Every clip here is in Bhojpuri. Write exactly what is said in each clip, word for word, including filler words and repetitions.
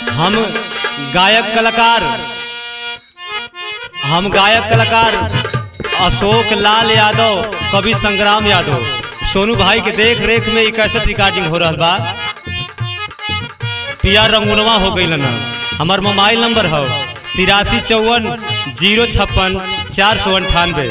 हम गायक कलाकार हम गायक कलाकार अशोक लाल यादव, कवि संग्राम यादव, सोनू भाई के देख रेख में एक कैसेट रिकॉर्डिंग हो रहा बा। पिया रंगुनवा हो गई ना। हमार मोबाइल नंबर है तिरासी चौवन जीरो छप्पन चार सौ अंठानवे।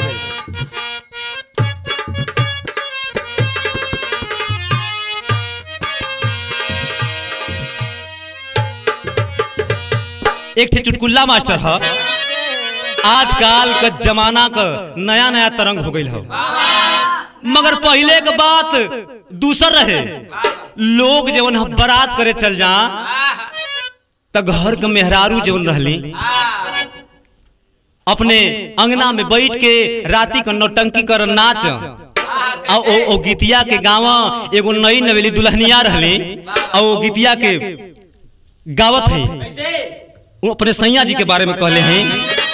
एक चुटकुल्ला मास्टर है। आजकल का जमाना का नया नया तरंग हो गई है, मगर पहले के बात दूसर रहे। लोग जवन बारात करे चल जा तो घर के मेहरारू जवन रहली अपने अंगना में बैठ के राती का नौटंकी कर नाच आ ओ, ओ गीतिया के गावा एगो नई नवेली दुल्हनिया रहली और वो गीतिया के गावत है। वो अपने सैया जी के बारे में कहले हैं।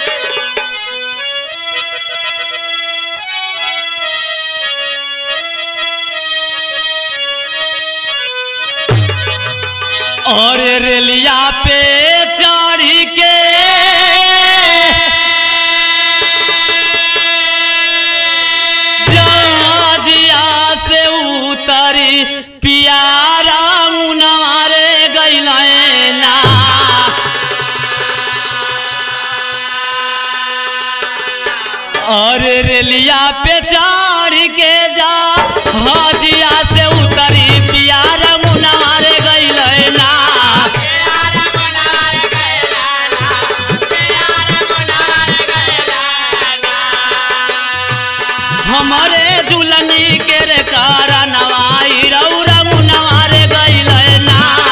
और रेलिया पे चढ़ी के जहाजिया से उतरी पियारा मुनारे गइलैना। और रेलिया पे चढ़ के जा हाजिया से उतरी पियारा मुनारे गइलैना। हमारे दुल्हनी के रे कारा नवाई रौरा मुनारे गइलैना।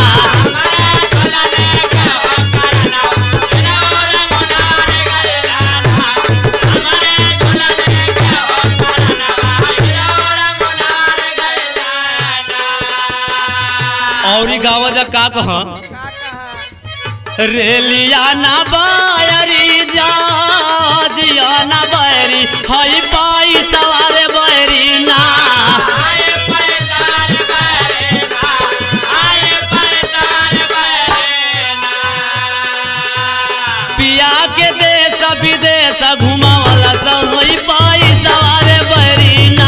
और गावा जा का कह रेलिया ना बायरी जा जिया ना बैरी हई पाई सवारे बैरी ना। पिया के देश विदेश घुमावला सब हई पाई सवारे बैरी ना।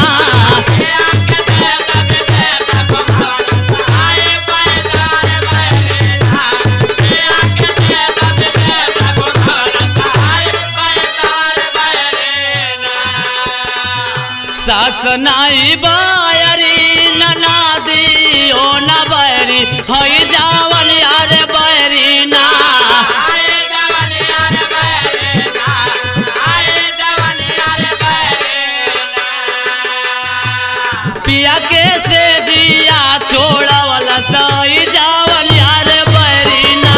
सास नाई बायरी ननादी ओ ना बैरी हई जावन यार बैरी ना। पिया के से दिया छोड़ा वाला सही जावन यार बैरी ना।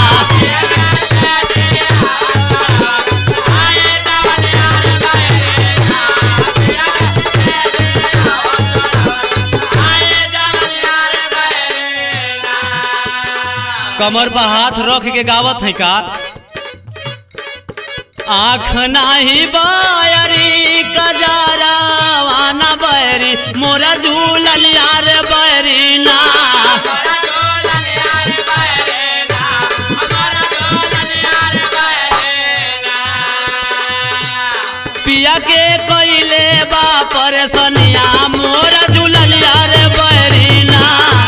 कमर पर हाथ रख के गावत है का आँख नाही बायरी कजारा वाना बैरी मोरा झूलन यार बैरी ना। पिया के कइले बा परेशानिया मोरा झूलन यार बैरी ना।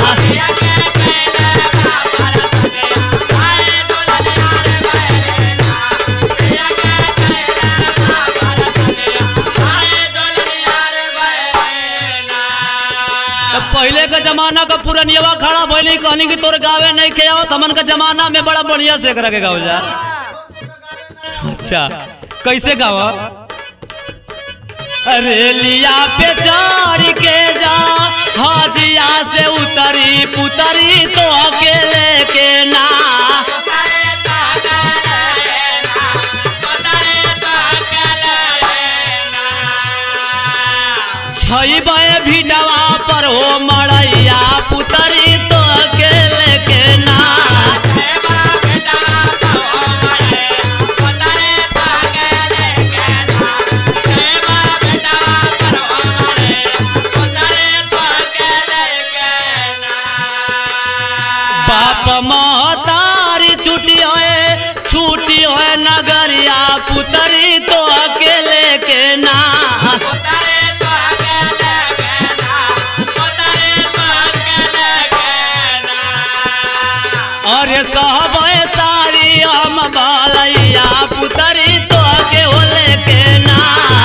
पहले का जमाना का पुरनिया खड़ा भइली कहनी कि तोर गावे नहीं के आओ तमन का जमाना में बड़ा बढ़िया से करा के गाओ जा। अच्छा कैसे गावा रेलिया पे चढ़ के जा हाजिया से उतरी पुतरी तो अकेले के ना। छई बे भिडवा पर हो मड़ैया पुतरी तो अकेले के ना। बाप महतारी छुट्टी होए छुट्टी होए नगरिया पुतरी तो अकेले के ना अरे सब सारी हम बालैया पुतरी तो के होले के ना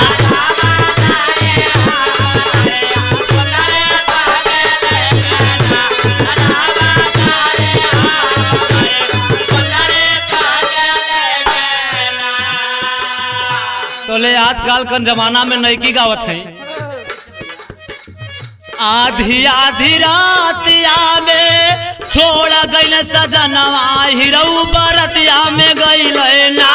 तोले आजकल का जमाना में नईकी गावत है आधी आधी रातिया में छोड़ गई सजनवा हिरऊ बरतिया में गईल ना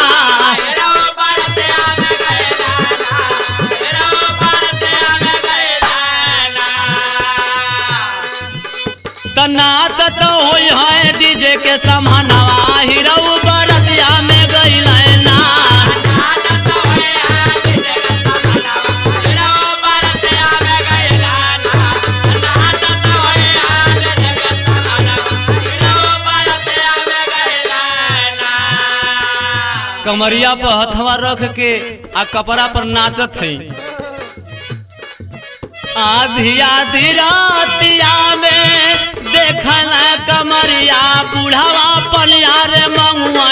नाच तो होई है डीजे के समानवा हिरऊ बरतिया में गईल ना कमरिया पर हथवा रख के आ कपड़ा पर नाचत है आधी आधी रातिया में देखल कमरिया बुढ़ावा पनिया रे मंगुआ